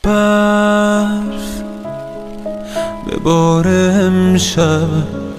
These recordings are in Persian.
برف به بار امشب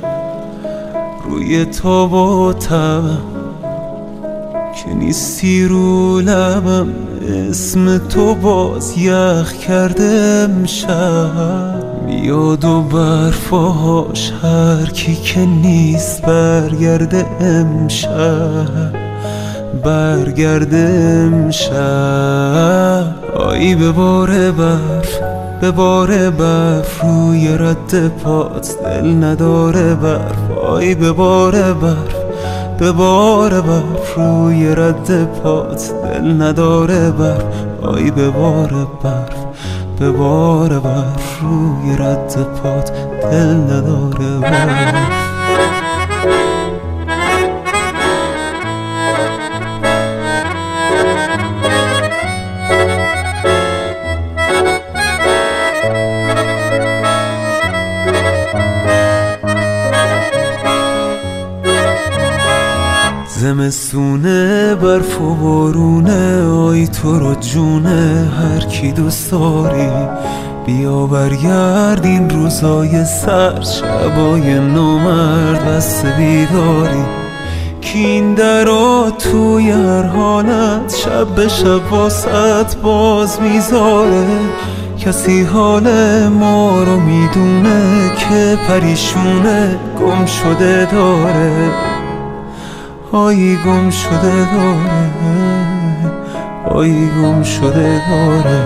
روی تاب و تبم که نیستی رو لبم، اسم تو باز یخ کرده امشب. میاد و برفاش هر کی که نیست برگرده امشب، برگرده امشب. آی به بار برف، به بار برف روی رد پات دل نداره برف. آی به بار برف، به بار برف روی رد پات دل نداره برف. آی به بار برف، به بار برف روی رد پات دل نداره برف. زمستونه برف و بارونه، آی تو رو جونه هر کی دوست داری. بیا برگرد این روزای سرد، شبای نومرد بسته بیداری. کی این درا توی هر حالت شب به شب واسط باز میذاره. کسی حال ما رو میدونه که پریشونه گم شده داره. آی گم شده داره، آی گم شده داره.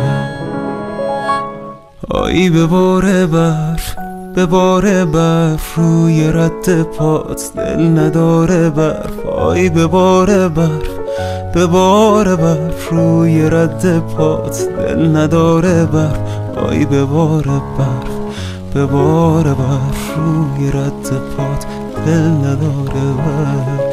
آی به بار برف، به بار برف روی رد پات دل نداره برف. آی به بار برف، به بار برف روی رد پات دل نداره برف. آی به بار برف، به بار برف روی رد پات دل نداره برف.